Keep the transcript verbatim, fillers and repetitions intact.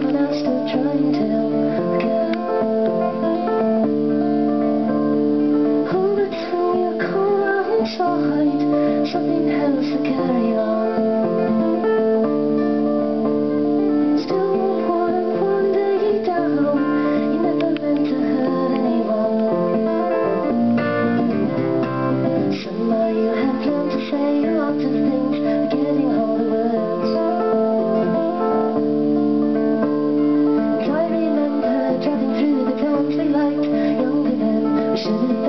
but I still try and tell the girl. Oh, but when you come outside, something else to carry on. Still one and one day down, you never meant to hurt anyone. Somehow you have learned to say a lot of things, forgetting all the words. And I remember driving through the towns we liked, younger then, we should have